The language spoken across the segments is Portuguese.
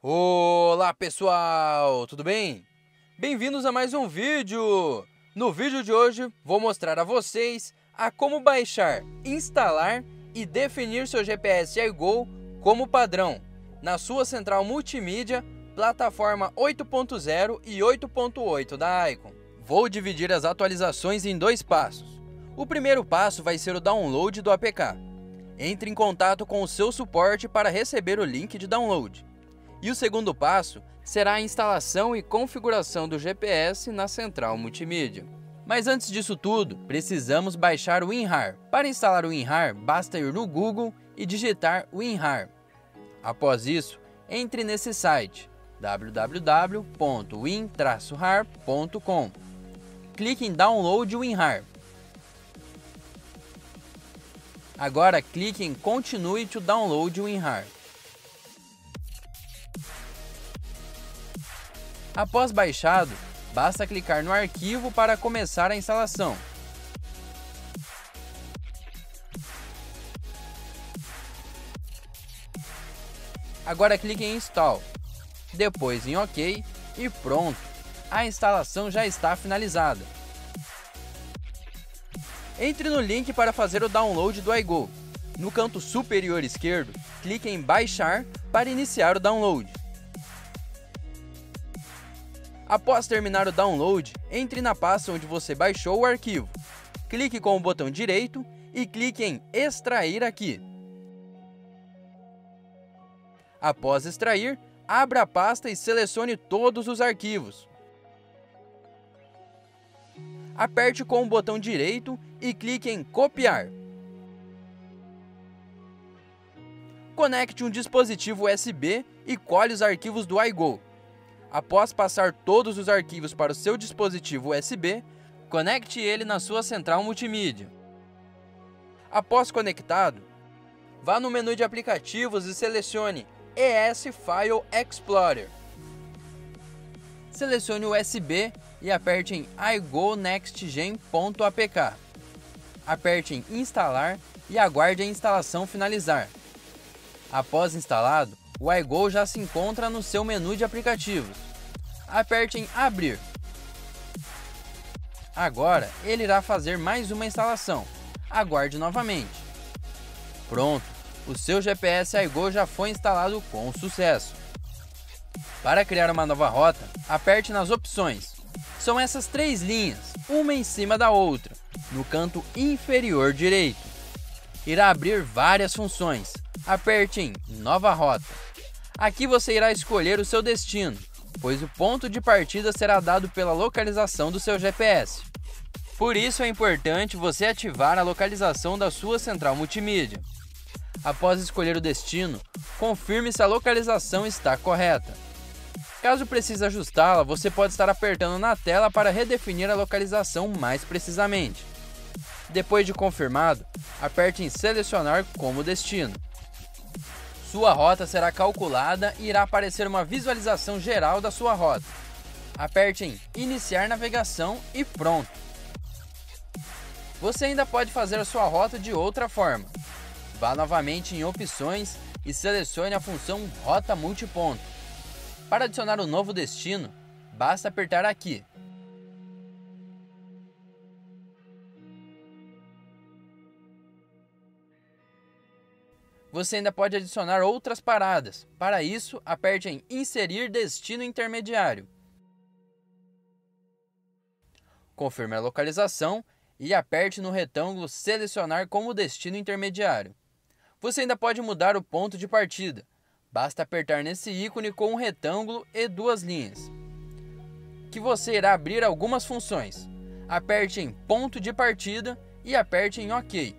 Olá pessoal, tudo bem? Bem-vindos a mais um vídeo! No vídeo de hoje vou mostrar a vocês a como baixar, instalar e definir seu GPS iGo como padrão na sua central multimídia, plataforma 8.0 e 8.8 da Icon. Vou dividir as atualizações em dois passos. O primeiro passo vai ser o download do APK. Entre em contato com o seu suporte para receber o link de download. E o segundo passo será a instalação e configuração do GPS na central multimídia. Mas antes disso tudo, precisamos baixar o WinRAR. Para instalar o WinRAR, basta ir no Google e digitar WinRAR. Após isso, entre nesse site www.win-rar.com. Clique em Download WinRAR. Agora clique em Continue to Download WinRAR. Após baixado, basta clicar no arquivo para começar a instalação. Agora clique em Install, depois em OK e pronto, a instalação já está finalizada. Entre no link para fazer o download do iGo. No canto superior esquerdo, clique em Baixar para iniciar o download. Após terminar o download, entre na pasta onde você baixou o arquivo. Clique com o botão direito e clique em Extrair aqui. Após extrair, abra a pasta e selecione todos os arquivos. Aperte com o botão direito e clique em Copiar. Conecte um dispositivo USB e colhe os arquivos do iGo. Após passar todos os arquivos para o seu dispositivo USB, conecte ele na sua central multimídia. Após conectado, vá no menu de aplicativos e selecione ES File Explorer. Selecione o USB e aperte em iGo-NextGen.apk. Aperte em Instalar e aguarde a instalação finalizar. Após instalado, o iGo já se encontra no seu menu de aplicativos. Aperte em Abrir. Agora ele irá fazer mais uma instalação. Aguarde novamente. Pronto, o seu GPS iGo já foi instalado com sucesso. Para criar uma nova rota, aperte nas opções. São essas três linhas, uma em cima da outra, no canto inferior direito. Irá abrir várias funções. Aperte em Nova Rota. Aqui você irá escolher o seu destino, pois o ponto de partida será dado pela localização do seu GPS. Por isso é importante você ativar a localização da sua central multimídia. Após escolher o destino, confirme se a localização está correta. Caso precise ajustá-la, você pode estar apertando na tela para redefinir a localização mais precisamente. Depois de confirmado, aperte em Selecionar como destino. Sua rota será calculada e irá aparecer uma visualização geral da sua rota. Aperte em Iniciar navegação e pronto. Você ainda pode fazer a sua rota de outra forma. Vá novamente em Opções e selecione a função Rota Multiponto. Para adicionar um novo destino, basta apertar aqui. Você ainda pode adicionar outras paradas. Para isso, aperte em Inserir destino intermediário. Confirme a localização e aperte no retângulo Selecionar como destino intermediário. Você ainda pode mudar o ponto de partida. Basta apertar nesse ícone com um retângulo e duas linhas, que você irá abrir algumas funções. Aperte em Ponto de partida e aperte em OK.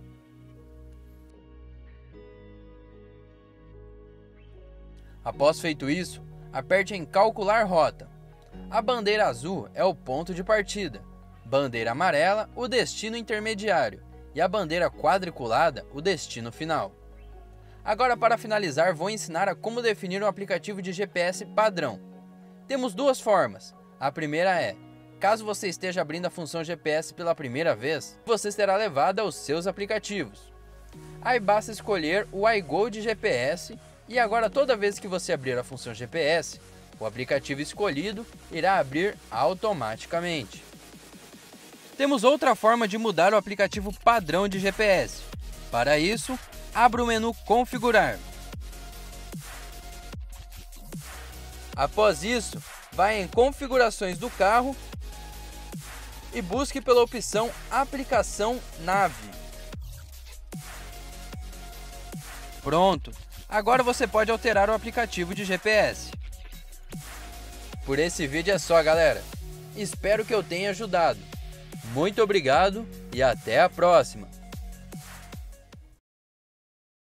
Após feito isso, aperte em Calcular rota. A bandeira azul é o ponto de partida, bandeira amarela o destino intermediário e a bandeira quadriculada o destino final. Agora, para finalizar, vou ensinar a como definir um aplicativo de GPS padrão. Temos duas formas. A primeira é, caso você esteja abrindo a função GPS pela primeira vez, você será levado aos seus aplicativos. Aí basta escolher o iGo de GPS E agora toda vez que você abrir a função GPS, o aplicativo escolhido irá abrir automaticamente. Temos outra forma de mudar o aplicativo padrão de GPS. Para isso, abra o menu Configurar. Após isso, vá em Configurações do carro e busque pela opção Aplicação Nave. Pronto! Agora você pode alterar o aplicativo de GPS. Por esse vídeo é só, galera. Espero que eu tenha ajudado. Muito obrigado e até a próxima!